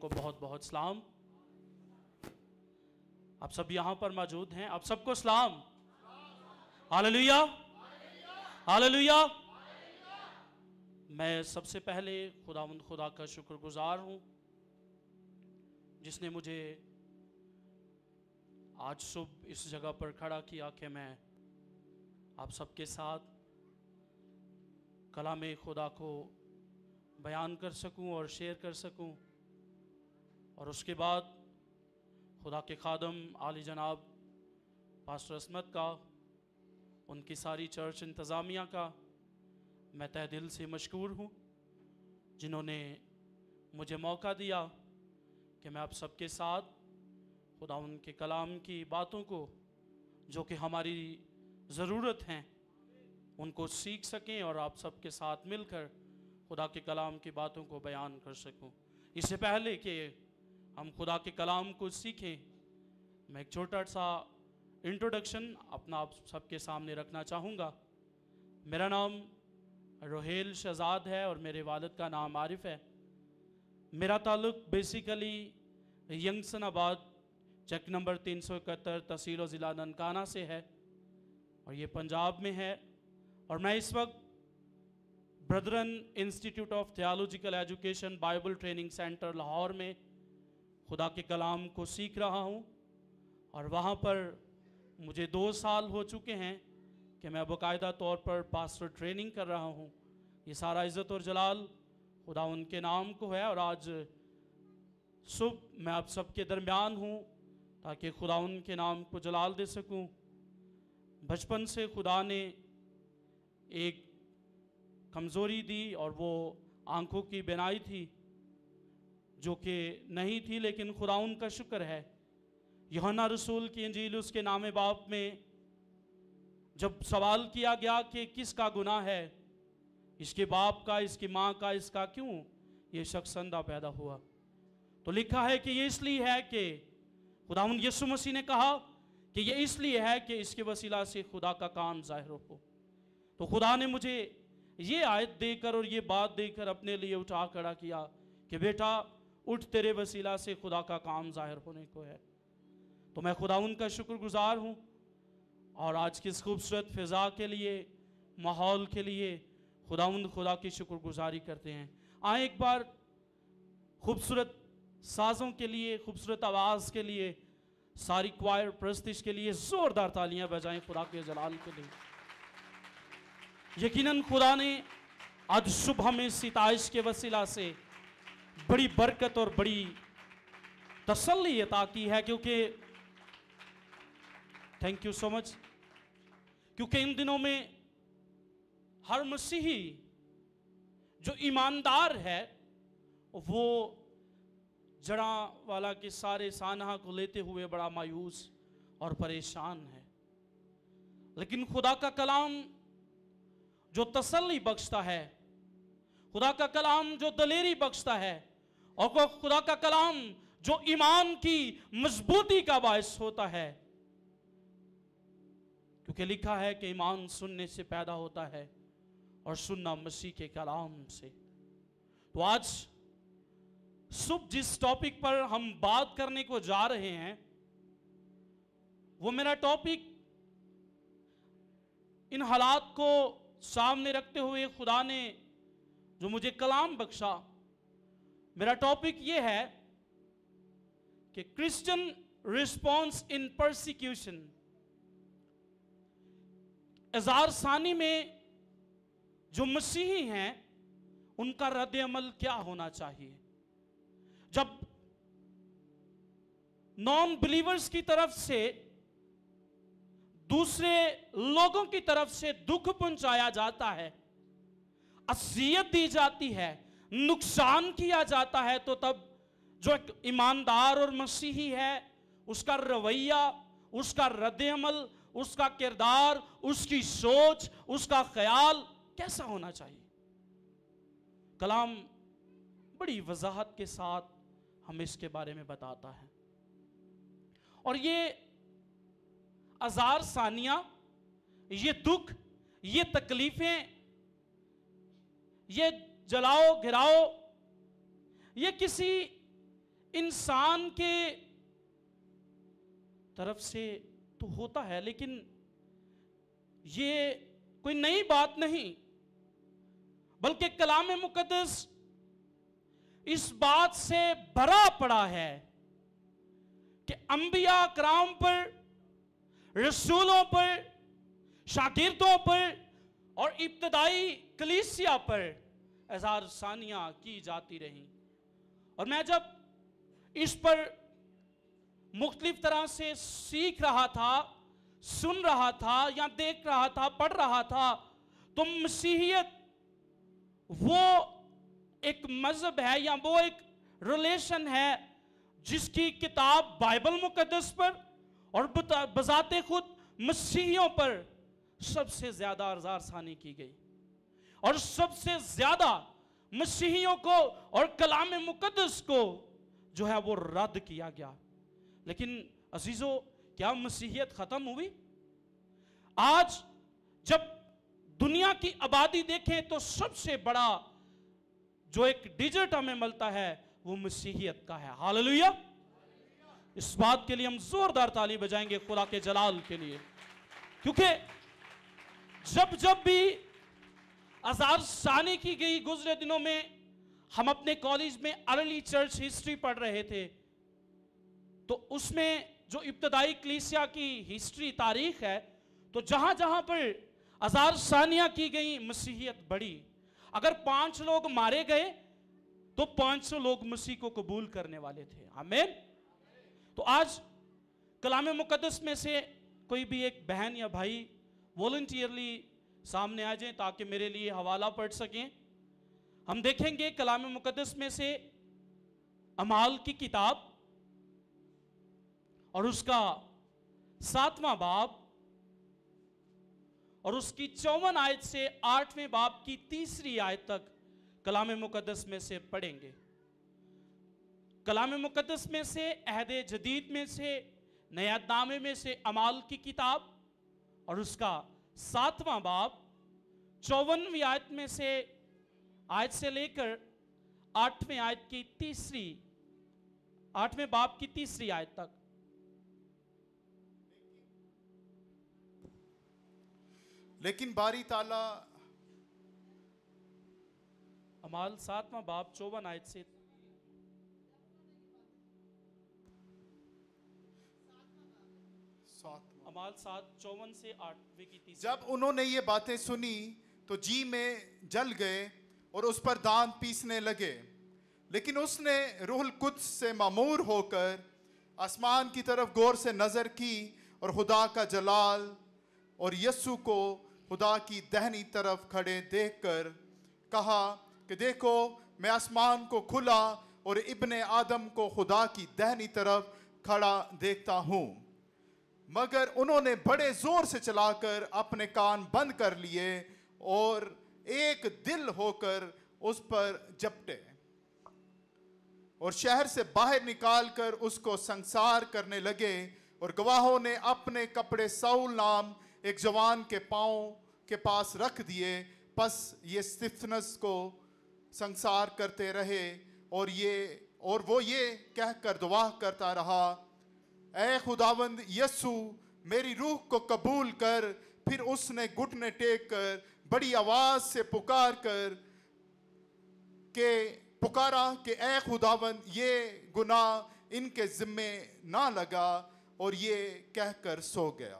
को बहुत बहुत सलाम। आप सब यहां पर मौजूद हैं, आप सबको सलाम। Hallelujah, hallelujah. मैं सबसे पहले खुदा का शुक्रगुजार हूं जिसने मुझे आज सुबह इस जगह पर खड़ा किया कि मैं आप सबके साथ कलाम खुदा को बयान कर सकूं और शेयर कर सकूं। और उसके बाद खुदा के खादम आली जनाब पास्टर असमत का, उनकी सारी चर्च इंतज़ामिया का मैं तहे दिल से मशकूर हूँ जिन्होंने मुझे मौका दिया कि मैं आप सबके साथ खुदा उनके कलाम की बातों को जो कि हमारी ज़रूरत हैं उनको सीख सकें और आप सबके साथ मिलकर खुदा के कलाम की बातों को बयान कर सकूं। इससे पहले कि हम खुदा के कलाम को सीखें, मैं एक छोटा सा इंट्रोडक्शन अपना आप सबके सामने रखना चाहूँगा। मेरा नाम रोहेल शहजाद है और मेरे वालिद का नाम आरिफ है। मेरा ताल्लुक बेसिकली यंगसनाबाद चेक नंबर 371 तहसील और ज़िला ननकाना से है और ये पंजाब में है। और मैं इस वक्त brethren institute of theological education bible training centre Lahore में खुदा के कलाम को सीख रहा हूँ। और वहाँ पर मुझे 2 साल हो चुके हैं कि मैं बाकायदा तौर पर पास्टर ट्रेनिंग कर रहा हूँ। ये सारा इज़्ज़त और जलाल खुदा उनके नाम को है। और आज सुबह मैं आप सबके दरमियान हूँ ताकि खुदा उनके नाम को जलाल दे सकूँ। बचपन से खुदा ने एक कमज़ोरी दी और वो आंखों की बीनाई थी जो कि नहीं थी, लेकिन खुदा उनका शुक्र है। यूहन्ना रसूल की इंजील उसके नामे बाप में जब सवाल किया गया कि किसका गुनाह है, इसके बाप का, इसकी माँ का, इसका, क्यों ये शख्स अंधा पैदा हुआ, तो लिखा है कि ये इसलिए है कि खुदावंद यीशु मसीह ने कहा कि ये इसलिए है कि इसके वसीला से खुदा का काम जाहिर हो। तो खुदा ने मुझे ये आयत देकर और ये बात देकर अपने लिए उठा खड़ा किया कि बेटा उठ, तेरे वसीला से खुदा का काम जाहिर होने को है। तो मैं खुदावंद का शुक्रगुजार हूँ और आज की इस खूबसूरत फ़िज़ा के लिए, माहौल के लिए खुदा की शुक्रगुजारी करते हैं। आए एक बार खूबसूरत साज़ों के लिए, खूबसूरत आवाज़ के लिए, सारी क्वायर प्रस्तिश के लिए ज़ोरदार तालियां बजाएं खुदा के जलाल के लिए। यकीनन खुदा ने आज सुबह में सिताइश के वसीला से बड़ी बरकत और बड़ी तसल्ली अता की है, क्योंकि थैंक यू सो मच, क्योंकि इन दिनों में हर मसीही जो ईमानदार है वो जड़ा वाला के सारे सानहा को लेते हुए बड़ा मायूस और परेशान है। लेकिन खुदा का कलाम जो तसल्ली बख्शता है, खुदा का कलाम जो दलेरी बख्शता है, और खुदा का कलाम जो ईमान की मजबूती का बायस होता है, क्योंकि लिखा है कि ईमान सुनने से पैदा होता है और सुनना मसीह के कलाम से। तो आज सुबह जिस टॉपिक पर हम बात करने को जा रहे हैं वो मेरा टॉपिक, इन हालात को सामने रखते हुए खुदा ने जो मुझे कलाम बख्शा, मेरा टॉपिक ये है कि क्रिश्चियन रिस्पॉन्स इन परसिक्यूशन। इज़हार सानी में जो मसीही हैं उनका रद्द अमल क्या होना चाहिए जब नॉन बिलीवर्स की तरफ से, दूसरे लोगों की तरफ से दुख पहुंचाया जाता है, अज़ियत दी जाती है, नुकसान किया जाता है, तो तब जो एक ईमानदार और मसीही है उसका रवैया, उसका रद्द अमल, उसका किरदार, उसकी सोच, उसका ख्याल कैसा होना चाहिए। कलाम बड़ी वजाहत के साथ हमें इसके बारे में बताता है। और ये अज़ार सानिया, ये दुख, ये तकलीफें, ये जलाओ घिराओ, ये किसी इंसान के तरफ से तो होता है, लेकिन ये कोई नई बात नहीं, बल्कि कलाम मुकद्दस इस बात से भरा पड़ा है कि अंबिया कराम पर, रसूलों पर, शागिर्दों पर और इब्तदाई कलीसिया पर इज़हार सानियां की जाती रहीं। और मैं जब इस पर मुख्तलिफ तरह से सीख रहा था, सुन रहा था या देख रहा था, पढ़ रहा था, तो मसीहियत वो एक मजहब है या वो एक रिलेशन है जिसकी किताब बाइबल मुकद्दस पर और बजाते खुद मसीहियों पर सबसे ज्यादा इज़हार सानी की गई, और सबसे ज्यादा मसीहियों को और कलाम मुकद्दस को जो है वो रद्द किया गया। लेकिन अजीजों, क्या मसीहियत खत्म हुई? आज जब दुनिया की आबादी देखें तो सबसे बड़ा जो एक डिजिट हमें मिलता है वो मसीहियत का है। हालेलुया! इस बात के लिए हम जोरदार ताली बजाएंगे खुदा के जलाल के लिए, क्योंकि जब जब भी इज़हार सानी की गई, गुजरे दिनों में हम अपने कॉलेज में अर्ली चर्च हिस्ट्री पढ़ रहे थे, तो उसमें जो इब्तदाई कलीसिया की हिस्ट्री, तारीख है, तो जहां जहां पर इज़हार सानियां की गई मसीहियत बढ़ी। अगर 5 लोग मारे गए तो 500 लोग मसीह को कबूल करने वाले थे। आमीन। तो आज कलाम मुकद्दस में से कोई भी एक बहन या भाई वॉलंटियरली सामने आ जाए ताकि मेरे लिए हवाला पढ़ सकें। हम देखेंगे कलाम मुकद्दस में से अमाल की किताब और उसका 7वां बाब और उसकी 54 आयत से 8वें बाब की 3री आयत तक कलाम मुकद्दस में से पढ़ेंगे। कलाम मुकद्दस में से अहद जदीद में से नया नामे में से अमाल की किताब और उसका 7वां बाब 54वीं आयत में से आयत से लेकर 8वें आयत की 8वें बाब की 3री आयत तक। लेकिन बारी ताला, अमाल 7वां बाब 54 आयत से अमाल 7:54 से 8वें की 3री। जब उन्होंने ये बातें सुनी तो जी में जल गए और उस पर दांत पीसने लगे। लेकिन उसने रूहुल कुद्स से मामूर होकर आसमान की तरफ गौर से नजर की और खुदा का जलाल और यस्सु को खुदा की दाहिनी तरफ खड़े देखकर कहा कि देखो, मैं आसमान को खुला और इब्ने आदम को खुदा की दाहिनी तरफ खड़ा देखता हूं। मगर उन्होंने बड़े जोर से चलाकर अपने कान बंद कर लिए और एक दिल होकर उस पर झपटे और शहर से बाहर निकालकर उसको संसार करने लगे। और गवाहों ने अपने कपड़े साउल नाम एक जवान के पांव के पास रख दिए। बस ये स्तिफनस को संसार करते रहे और वो ये कहकर दुआ करता रहा, ऐ खुदावंद यस्सु, मेरी रूह को कबूल कर। फिर उसने घुटने टेक कर बड़ी आवाज से पुकारा कि ऐ खुदावंद, ये गुनाह इनके जिम्मे ना लगा, और ये कहकर सो गया।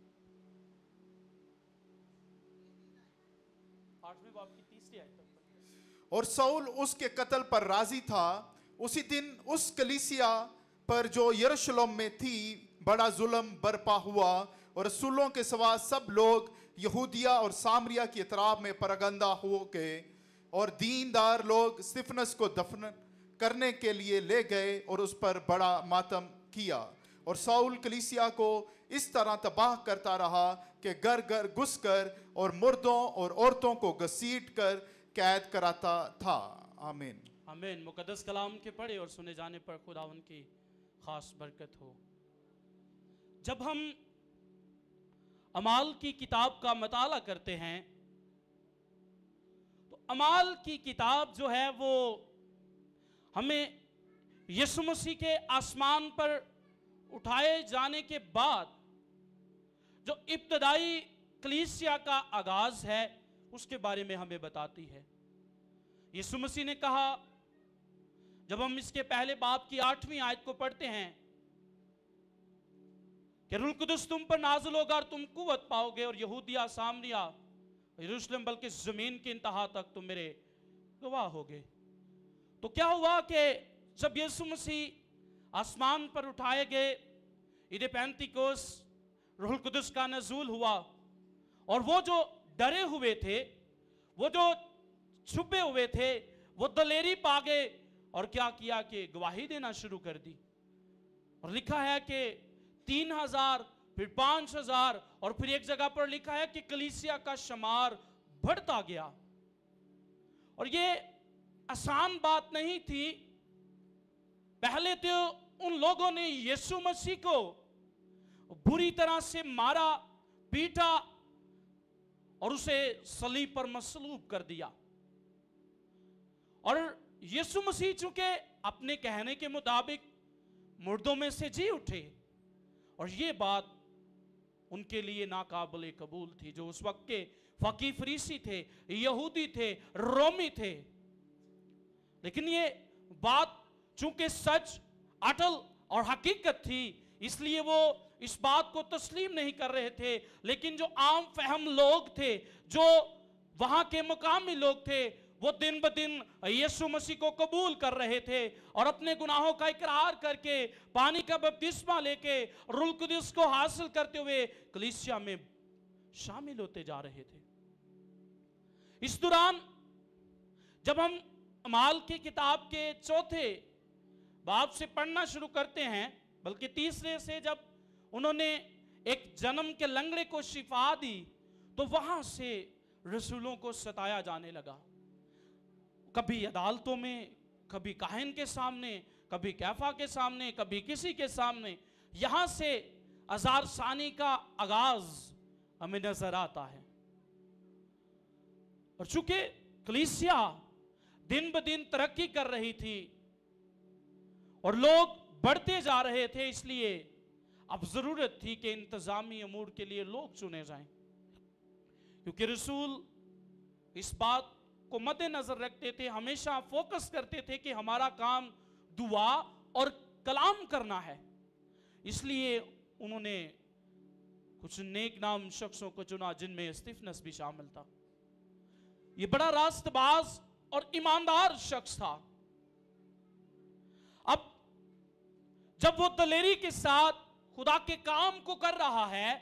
8वें बाब की 3री आयत तक। और साउल उसके कत्ल पर राजी था। उसी दिन उस कलीसिया पर जो यरूशलेम में थी बड़ा जुल्म बरपा हुआ और रसूलों के सिवा सब लोग यहूदिया और सामरिया की इतराब में परगंदा हो गए। और दीनदार लोग स्तिफनस को दफन करने के लिए ले गए और उस पर बड़ा मातम किया। और साउल कलीसिया को इस तरह तबाह करता रहा कि घर घर घुसकर और मुर्दों और औरतों को घसीट कर कैद कराता था। आमीन। आमीन। मुकद्दस कलाम के पढ़े और सुने जाने पर खुदावन की खास बरकत हो। जब हम अमाल की किताब का मताला करते हैं तो अमाल की किताब जो है वो हमें यीशु मसीह के आसमान पर उठाए जाने के बाद जो इब्तदाई कलीसिया का आगाज है उसके बारे में हमें बताती है। यीशु मसीह ने कहा, जब हम इसके पहले बाब की 8वीं आयत को पढ़ते हैं कि रूह कुदस तुम पर नाज़िल होगा और तुम कुव्वत पाओगे और यहूदिया, सामरिया, यरूशलेम बल्कि जमीन की इंतहा तक तुम मेरे गवाह होगे। तो क्या हुआ कि जब यीशु मसीह आसमान पर उठाए गए, ईद पेंतिकोस, रूह कुदस का नज़ूल हुआ और वो जो डरे हुए थे, वो जो छुपे हुए थे, वो दलेरी पा गए और क्या किया कि गवाही देना शुरू कर दी। और लिखा है कि 3000, फिर 5000 और फिर एक जगह पर लिखा है कि कलीसिया का शुमार बढ़ता गया। और ये आसान बात नहीं थी। पहले तो उन लोगों ने यीशु मसीह को बुरी तरह से मारा, पीटा और उसे सलीब पर मसलूब कर दिया। और यीशु मसीह चूंकि अपने कहने के मुताबिक मुर्दों में से जी उठे, और ये बात उनके लिए नाकाबिल कबूल थी। जो उस वक्त के फकीह फरीसी थे, यहूदी थे, रोमी थे, लेकिन ये बात चूंकि सच, अटल और हकीकत थी, इसलिए वो इस बात को तस्लीम नहीं कर रहे थे। लेकिन जो आम फहम लोग थे, जो वहां के मुकामी लोग थे, वो दिन ब दिन यीशु मसीह को कबूल कर रहे थे और अपने गुनाहों का इकरार करके, पानी का बपतिस्मा लेके, रूह कुदस को हासिल करते हुए कलीसिया में शामिल होते जा रहे थे। इस दौरान जब हम अमाल की किताब के 4थे बाब से पढ़ना शुरू करते हैं, बल्कि 3रे से, जब उन्होंने एक जन्म के लंगड़े को शिफा दी, तो वहां से रसूलों को सताया जाने लगा। कभी अदालतों में, कभी काहिन के सामने, कभी कैफा के सामने, कभी किसी के सामने। यहां से अज़ार सानी का आगाज हमें नजर आता है। और चूंकि कलीसिया दिन ब दिन तरक्की कर रही थी और लोग बढ़ते जा रहे थे, इसलिए अब जरूरत थी कि इंतजामी अमूर के लिए लोग चुने जाएं, क्योंकि रसूल इस बात को मद्देनजर रखते थे, हमेशा फोकस करते थे कि हमारा काम दुआ और कलाम करना है। इसलिए उन्होंने कुछ नेक नाम शख्सों को चुना, जिनमें स्तिफनस भी शामिल था। ये बड़ा रास्तबाज और ईमानदार शख्स था। अब जब वो दलेरी के साथ खुदा के काम को कर रहा है,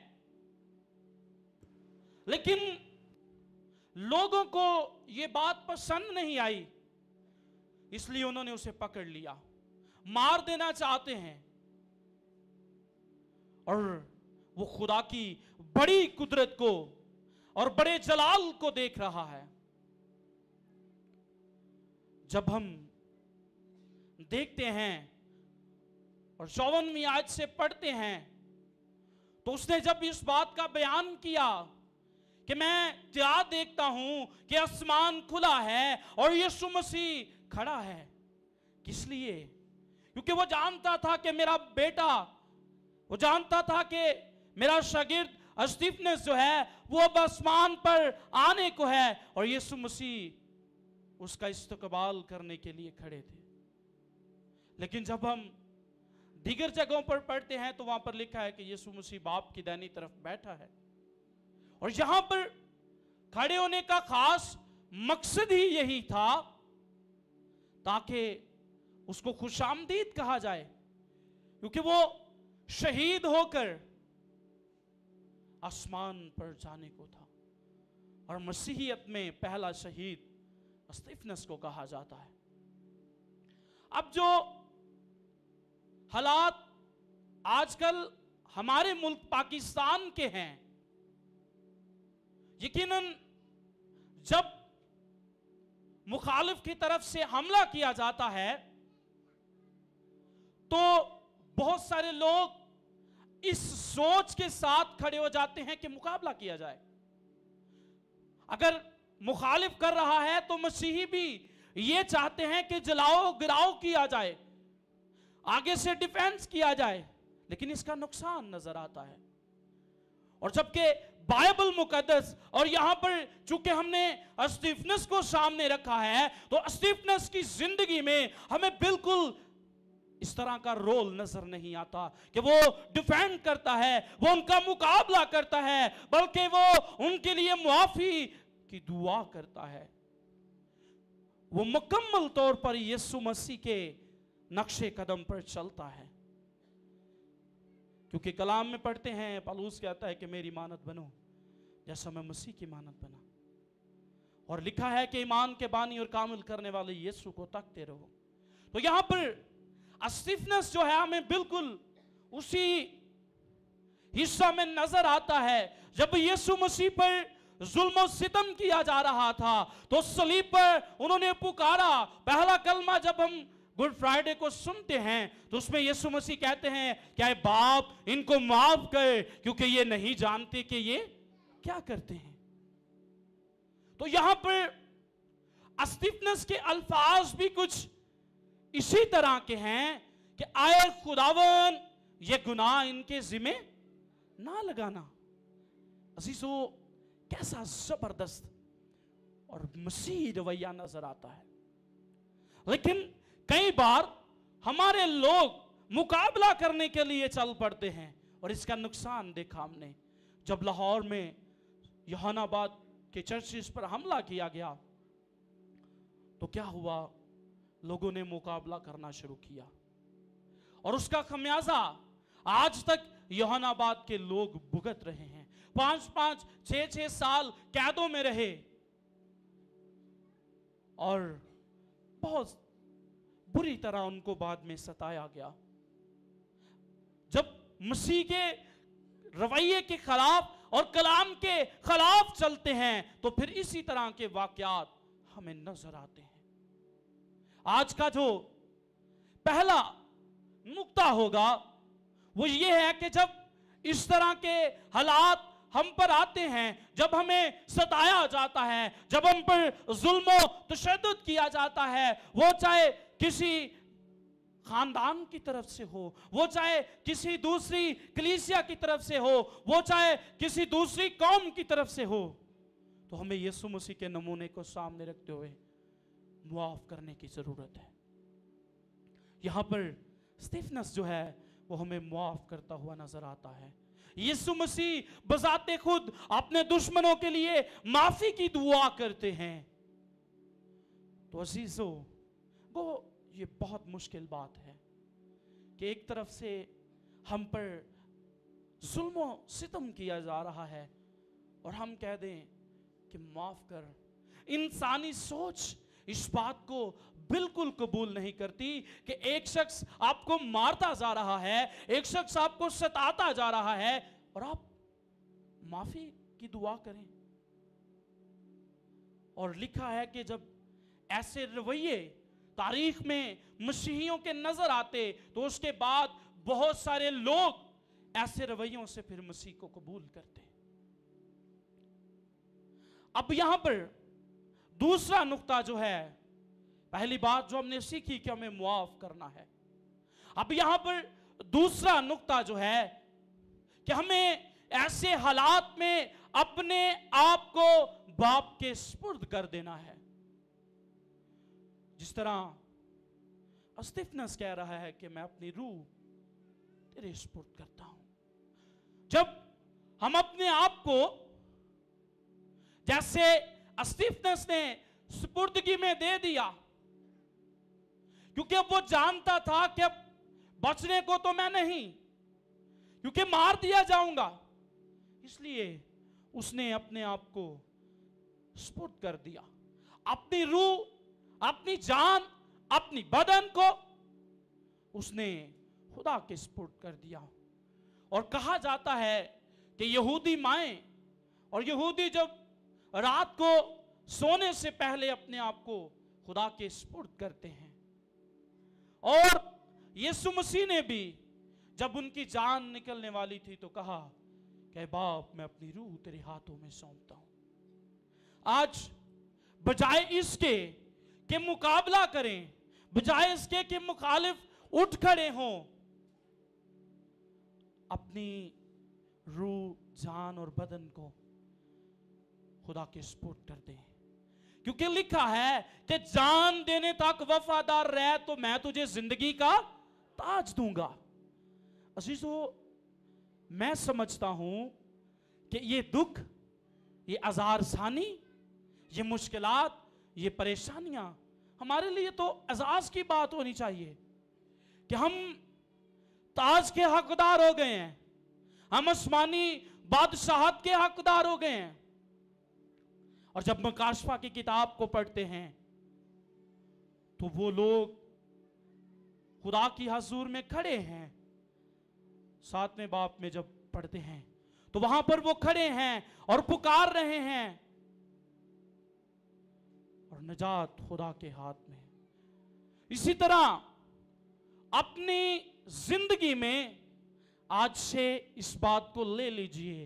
लेकिन लोगों को यह बात पसंद नहीं आई, इसलिए उन्होंने उसे पकड़ लिया, मार देना चाहते हैं। और वो खुदा की बड़ी कुदरत को और बड़े जलाल को देख रहा है। जब हम देखते हैं और 54वीं आयत से पढ़ते हैं, तो उसने जब इस बात का बयान किया कि मैं क्या देखता हूं कि आसमान खुला है और यीशु मसीह खड़ा है। किस लिए? क्योंकि वो जानता था कि मेरा बेटा, वो जानता था कि मेरा शागिर्द स्तिफनस जो है वो अब आसमान पर आने को है, और यीशु मसीह उसका इस्तकबाल करने के लिए खड़े थे। लेकिन जब हम दीगर जगहों पर पढ़ते हैं तो वहां पर लिखा है कि यीशु मसीह बाप की दाहिनी तरफ बैठा है, और यहां पर खड़े होने का खास मकसद ही यही था ताकि उसको खुशामदीद कहा जाए, क्योंकि वो शहीद होकर आसमान पर जाने को था। और मसीहियत में पहला शहीद स्तिफनस को कहा जाता है। अब जो हालात आजकल हमारे मुल्क पाकिस्तान के हैं, यकीनन जब मुखालिफ की तरफ से हमला किया जाता है तो बहुत सारे लोग इस सोच के साथ खड़े हो जाते हैं कि मुकाबला किया जाए। अगर मुखालिफ कर रहा है तो मसीही भी ये चाहते हैं कि जलाओ गिराओ किया जाए, आगे से डिफेंस किया जाए, लेकिन इसका नुकसान नजर आता है। और जबकि बाइबल मुकद्दस और यहां पर चूंकि हमने स्टीफनस को सामने रखा है, तो स्टीफनस की जिंदगी में हमें बिल्कुल इस तरह का रोल नजर नहीं आता कि वो डिफेंड करता है, वो उनका मुकाबला करता है, बल्कि वो उनके लिए मुआफी की दुआ करता है। वो मुकम्मल तौर पर यीशु मसीह के नक्शे कदम पर चलता है, क्योंकि कलाम में पढ़ते हैं, पौलुस कहता है कि मेरी मानत बनो जैसा मैं मसीह की मानत बना। और लिखा है कि ईमान के बानी और कामिल करने वाले यीशु को तकते रहो। तो यहां पर स्टीफनस जो है हमें बिल्कुल उसी हिस्सा में नजर आता है जब यीशु मसीह पर जुल्म और सितम किया जा रहा था, तो सलीब पर उन्होंने पुकारा। पहला कलमा जब हम गुड फ्राइडे को सुनते हैं तो उसमें यीशु मसीह कहते हैं, क्या बाप इनको माफ कर, क्योंकि ये नहीं जानते कि ये क्या करते हैं। तो यहां पर स्टीफनस के अल्फाज भी कुछ इसी तरह के हैं कि आए खुदावन ये गुनाह इनके जिम्मे ना लगाना। अजीजों, कैसा जबरदस्त और मसीह रवैया नजर आता है। लेकिन कई बार हमारे लोग मुकाबला करने के लिए चल पड़ते हैं, और इसका नुकसान देखा हमने जब लाहौर में यूहन्नाबाद के चर्चिस पर हमला किया गया। तो क्या हुआ, लोगों ने मुकाबला करना शुरू किया, और उसका खमियाजा आज तक यूहन्नाबाद के लोग भुगत रहे हैं। 5-5, 6-6 साल कैदों में रहे, और बहुत बुरी तरह उनको बाद में सताया गया। जब मसीह के रवैये के खिलाफ और कलाम के खिलाफ चलते हैं, तो फिर इसी तरह के वाकयात हमें नजर आते हैं। आज का जो पहला नुक्ता होगा वो ये है कि जब इस तरह के हालात हम पर आते हैं, जब हमें सताया जाता है, जब हम पर जुल्म तशद्दुद किया जाता है, वो चाहे किसी खानदान की तरफ से हो, वो चाहे किसी दूसरी कलीसिया की तरफ से हो, वो चाहे किसी दूसरी कौम की तरफ से हो, तो हमें यीशु मसीह के नमूने को सामने रखते हुए मुआफ करने की जरूरत है। यहां पर स्टीफनस जो है वो हमें मुआफ करता हुआ नजर आता है। यीशु मसीह बजाते खुद अपने दुश्मनों के लिए माफी की दुआ करते हैं। तो अजीजों, वो ये बहुत मुश्किल बात है कि एक तरफ से हम पर जुल्म सितम किया जा रहा है और हम कह दें कि माफ कर। इंसानी सोच इस बात को बिल्कुल कबूल नहीं करती कि एक शख्स आपको मारता जा रहा है, एक शख्स आपको सताता जा रहा है और आप माफी की दुआ करें। और लिखा है कि जब ऐसे रवैये तारीख में मसीहियों के नजर आते तो उसके बाद बहुत सारे लोग ऐसे रवैयों से फिर मसीह को कबूल करते। अब यहां पर दूसरा नुक्ता जो है, पहली बात जो हमने सीखी कि हमें मुआफ करना है, अब यहां पर दूसरा नुक्ता जो है कि हमें ऐसे हालात में अपने आप को बाप के सुपुर्द कर देना है। जिस तरह स्टीफनस कह रहा है कि मैं अपनी रूह तेरे सुपुर्द करता हूं। जब हम अपने आप को जैसे स्टीफनस ने सुपुर्दगी में दे दिया, क्योंकि अब वो जानता था कि अब बचने को तो मैं नहीं, क्योंकि मार दिया जाऊंगा, इसलिए उसने अपने आप को सुपुर्द कर दिया। अपनी रूह, अपनी जान, अपनी बदन को उसने खुदा के सुपुर्द कर दिया। और कहा जाता है कि यहूदी माएं और यहूदी जब रात को सोने से पहले अपने आप को खुदा के सुपुर्द करते हैं, और यीशु मसीह ने भी जब उनकी जान निकलने वाली थी तो कहा कि बाप मैं अपनी रूह तेरे हाथों में सौंपता हूं। आज बजाय इसके कि मुकाबला करें, बजाय इसके कि मुखालिफ उठ खड़े हों, अपनी रूह, जान और बदन को खुदा के सुपुर्द कर दें। क्योंकि लिखा है कि जान देने तक वफादार रह तो मैं तुझे जिंदगी का ताज दूंगा। अजीजों, मैं समझता हूं कि ये दुख, ये आज़ारसानी, ये मुश्किलात, ये परेशानियां हमारे लिए तो एजाज की बात होनी चाहिए कि हम ताज के हकदार हो गए हैं, हम आसमानी बादशाहत के हकदार हो गए हैं। और जब मुकाशफा की किताब को पढ़ते हैं तो वो लोग खुदा की हजूर में खड़े हैं। 7वें बाब में जब पढ़ते हैं तो वहां पर वो खड़े हैं और पुकार रहे हैं, और निजात खुदा के हाथ में। इसी तरह अपनी जिंदगी में आज से इस बात को ले लीजिए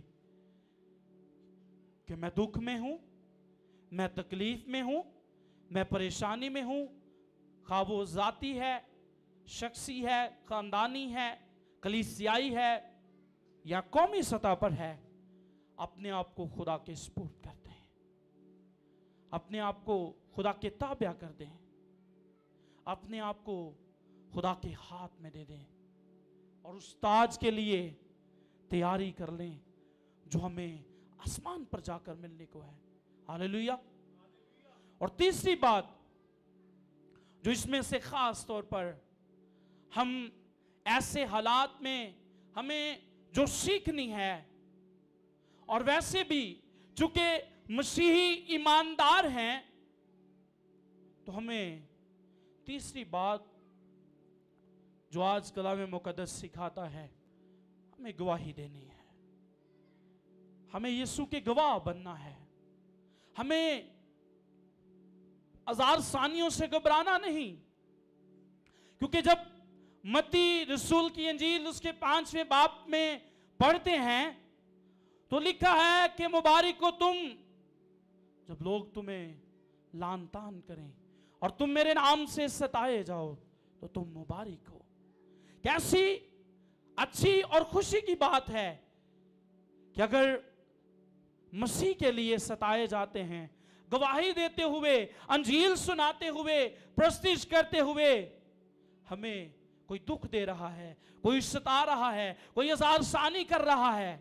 कि मैं दुख में हूं, मैं तकलीफ में हूं, मैं परेशानी में हूं, खा वो जाती है, शख्सी है, खानदानी है, कलीसियाई है या कौमी सतह पर है। अपने आप को खुदा के सुपुर्द कर दें, अपने आप को खुदा के ताबिया कर दें, अपने आप को खुदा के हाथ में दे दें और उस ताज के लिए तैयारी कर लें जो हमें आसमान पर जाकर मिलने को है। हालेलुया। और तीसरी बात जो इसमें से खास तौर पर हम ऐसे हालात में हमें जो सीखनी है, और वैसे भी चूंकि मसीही ईमानदार हैं तो हमें तीसरी बात जो आज कलाम मुकद्दस सिखाता है, हमें गवाही देनी है, हमें यीशु के गवाह बनना है। हमें आज़ारसानियों से घबराना नहीं, क्योंकि जब मत्ती रसूल की इंजील उसके 5वें बाब में पढ़ते हैं तो लिखा है कि मुबारक हो तुम जब लोग तुम्हें लान तान करें और तुम मेरे नाम से सताए जाओ तो तुम मुबारक हो। कैसी अच्छी और खुशी की बात है कि अगर मसीह के लिए सताए जाते हैं, गवाही देते हुए, अंजील सुनाते हुए, प्रस्तिश करते हुए हमें कोई दुख दे रहा है, कोई सता रहा है, कोई आज़ारसानी कर रहा है,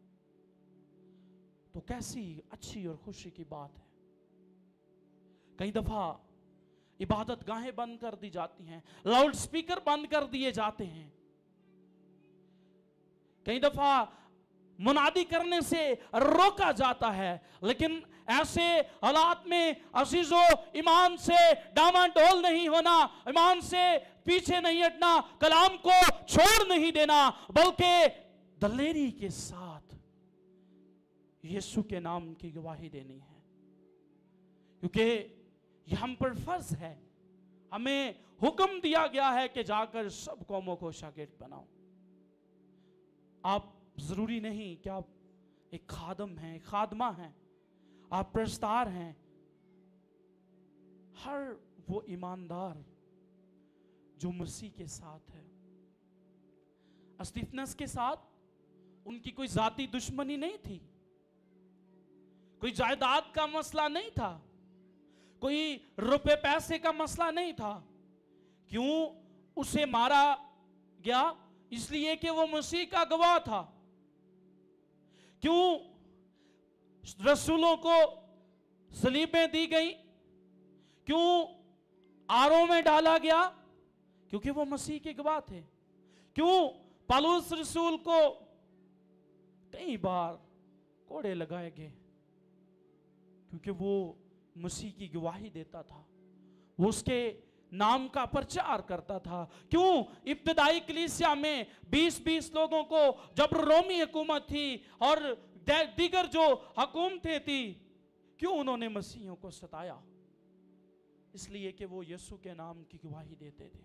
तो कैसी अच्छी और खुशी की बात है। कई दफा इबादत गाहें बंद कर दी जाती हैं, लाउड स्पीकर बंद कर दिए जाते हैं, कई दफा मुनादी करने से रोका जाता है, लेकिन ऐसे हालात में अजीजों ईमान से डामाडोल नहीं होना, ईमान से पीछे नहीं हटना, कलाम को छोड़ नहीं देना, बल्कि दलेरी के साथ यीशु के नाम की गवाही देनी है। क्योंकि यह हम पर फर्ज है, हमें हुक्म दिया गया है कि जाकर सब कौमों को शागिर्द बनाओ। आप जरूरी नहीं कि आप एक खादम हैं, खादमा हैं, आप प्रस्तार हैं। हर वो ईमानदार जो मसीह के साथ है, अस्तिफनस के साथ उनकी कोई जाती दुश्मनी नहीं थी, कोई जायदाद का मसला नहीं था, कोई रुपए पैसे का मसला नहीं था। क्यों उसे मारा गया? इसलिए कि वो मसीह का गवाह था। क्यों रसूलों को सलीबें दी गई? क्यों आरों में डाला गया? क्योंकि वो मसीह के गवाह थे। क्यों पौलुस रसूल को कई बार कोड़े लगाए गए? क्योंकि वो मसीह की गवाही देता था, वो उसके नाम का प्रचार करता था। क्यों इब्तदाई कलीसिया में 20-20 लोगों को, जब रोमी हुकूमत थी और दीगर जो हुकूमतें थी, क्यों उन्होंने मसीहियों को सताया? इसलिए कि वो यीशु के नाम की गवाही देते थे।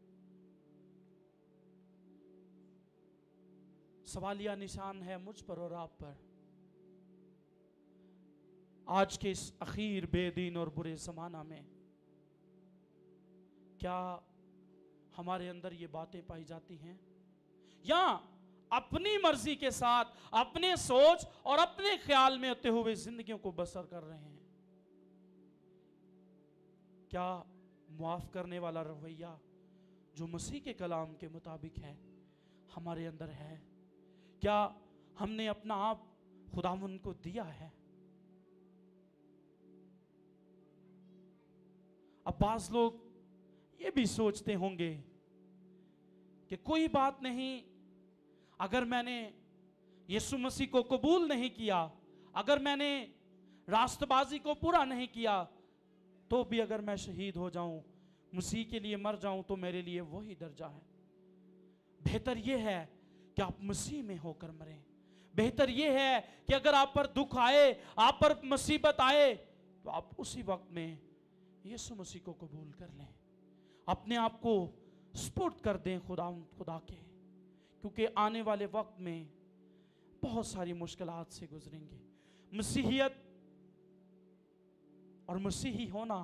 सवालिया निशान है मुझ पर और आप पर। आज के इस अखीर बेदीन और बुरे जमाना में क्या हमारे अंदर ये बातें पाई जाती हैं, या अपनी मर्जी के साथ अपने सोच और अपने ख्याल में होते हुए जिंदगियों को बसर कर रहे हैं? क्या माफ करने वाला रवैया जो मसीह के कलाम के मुताबिक है हमारे अंदर है? क्या हमने अपना आप खुदावंद को दिया है? अब बाज लोग ये भी सोचते होंगे कि कोई बात नहीं, अगर मैंने यीशु मसीह को कबूल नहीं किया, अगर मैंने रास्तबाजी को पूरा नहीं किया, तो भी अगर मैं शहीद हो जाऊं, मसीह के लिए मर जाऊं, तो मेरे लिए वही दर्जा है। बेहतर यह है कि आप मसीह में होकर मरें। बेहतर यह है कि अगर आप पर दुख आए, आप पर मुसीबत आए, तो आप उसी वक्त में यीशु मसीह को कबूल कर लें, अपने आप को स्पुर्द कर दें खुदा के, क्योंकि आने वाले वक्त में बहुत सारी मुश्किलात से गुजरेंगे। मसीहियत और मसीही होना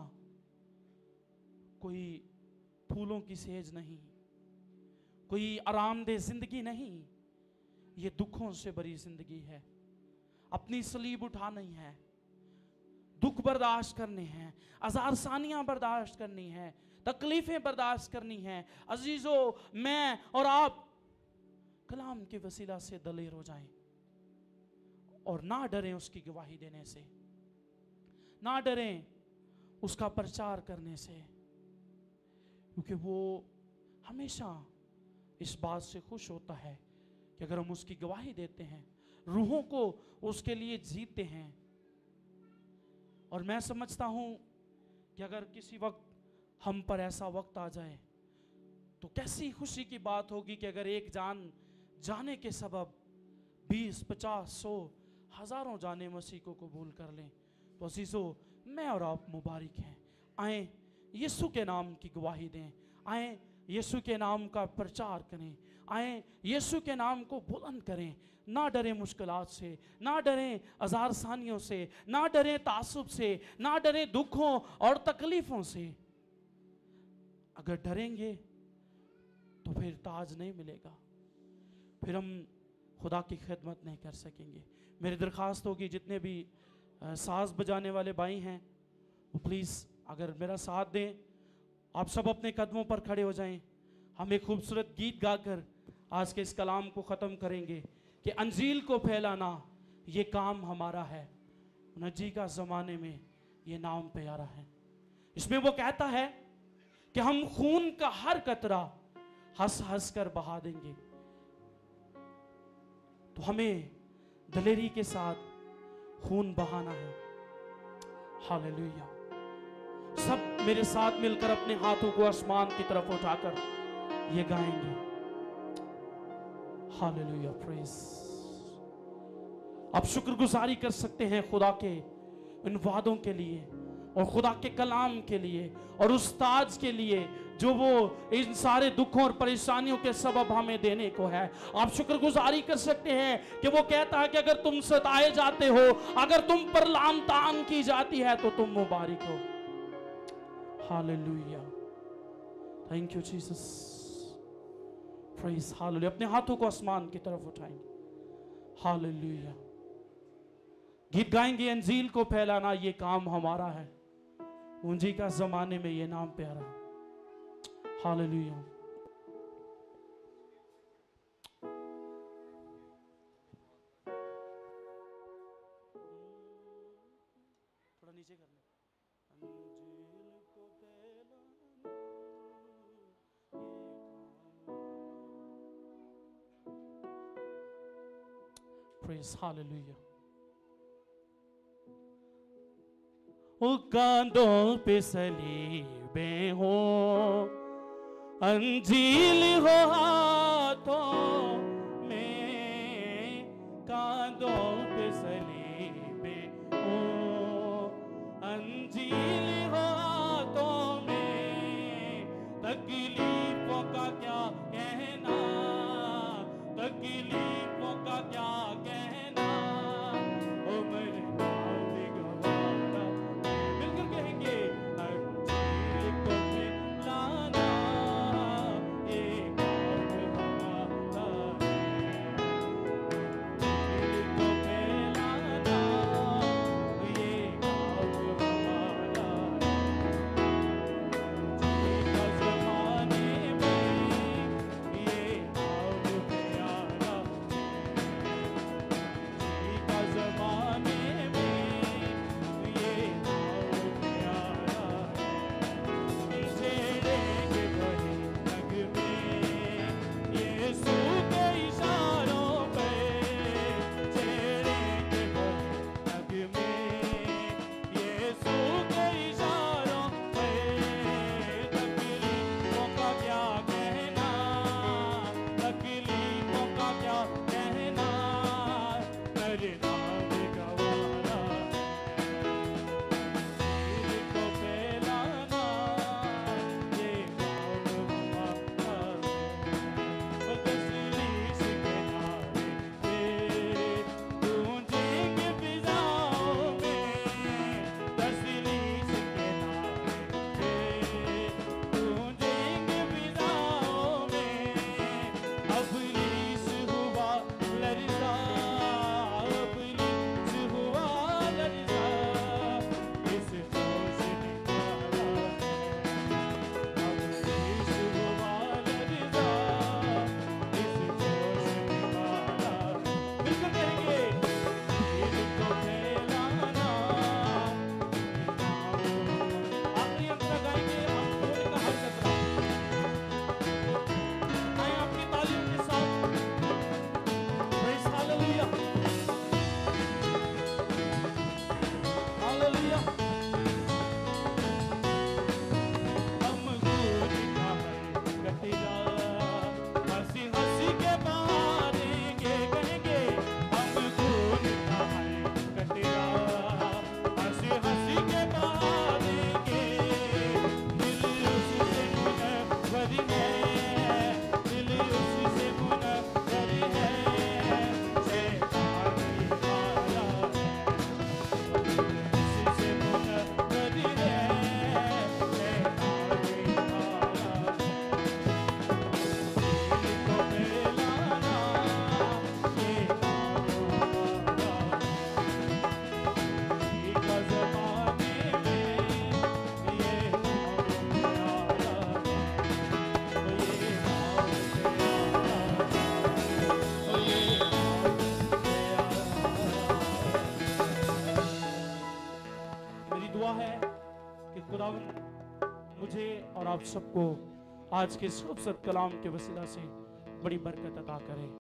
कोई फूलों की सेज नहीं, कोई आरामदेह जिंदगी नहीं, ये दुखों से भरी जिंदगी है। अपनी सलीब उठानी है, दुख बर्दाश्त करने हैं, आज़ारसानियां बर्दाश्त करनी है, तकलीफें बर्दाश्त करनी है। अजीजों, मैं और आप कलाम के वसीला से दलेर हो जाएं और ना डरें उसकी गवाही देने से, ना डरें उसका प्रचार करने से, क्योंकि वो हमेशा इस बात से खुश होता है कि अगर हम उसकी गवाही देते हैं, रूहों को उसके लिए जीतते हैं। और मैं समझता हूं कि अगर किसी वक्त हम पर ऐसा वक्त आ जाए तो कैसी खुशी की बात होगी कि अगर एक जान जाने के सबब 20, 50, 100, हजारों जाने मसीह को कबूल कर लें। तो अजीजों, मैं और आप मुबारक हैं। आए यीशु के नाम की गवाही दें, आए यीशु के नाम का प्रचार करें, आए यीशु के नाम को बुलंद करें। ना डरें मुश्किलात से, ना डरें आज़ारसानियों से, ना डरें तासुब से, ना डरें दुखों और तकलीफों से। अगर डरेंगे तो फिर ताज नहीं मिलेगा, फिर हम खुदा की खिदमत नहीं कर सकेंगे। मेरी दरख्वास्त होगी जितने भी साज बजाने वाले भाई हैं वो प्लीज़ अगर मेरा साथ दें, आप सब अपने कदमों पर खड़े हो जाएं। हम एक खूबसूरत गीत गाकर आज के इस कलाम को ख़त्म करेंगे कि अंजील को फैलाना ये काम हमारा है, नजी का ज़माने में ये नाम प्यारा है। इसमें वो कहता है कि हम खून का हर कतरा हंस हंस कर बहा देंगे। तो हमें दलेरी के साथ खून बहाना है। हालेलुया। सब मेरे साथ मिलकर अपने हाथों को आसमान की तरफ उठाकर ये गाएंगे। Hallelujah, praise. आप शुक्रगुजारी कर सकते हैं खुदा के इन वादों के लिए और खुदा के कलाम के लिए और उस ताज के लिए जो वो इन सारे दुखों और परेशानियों के सबब हमें देने को है। आप शुक्रगुजारी कर सकते हैं कि वो कहता है कि अगर तुम सताए जाते हो, अगर तुम पर लाम तान की जाती है, तो तुम मुबारक हो। Hallelujah, thank you Jesus, praise hallelujah. अपने हाथों को आसमान की तरफ उठाएंगे। हालेलुया। गीत गाएंगे, अंजील को फैलाना ये काम हमारा है, पूंजी का जमाने में ये नाम प्यारा। हालेलुया। थोड़ा नीचे करना। अंजील को फैलाना ये काम। Praise hallelujah. ओ कांधों पे सलीबें हो, अंजील हो हाथों में, कांधों पे सलीबें हो, अंजील हो हाथों में। तकलीफों का क्या कहना, तकलीफों का क्या कहना, ओ मेरे नाम की गवाना। मिलकर कहेंगे, अंजील को फैलाना आप सबको आज के खूबसूरत कलाम के वसीला से बड़ी बरकत अता करे।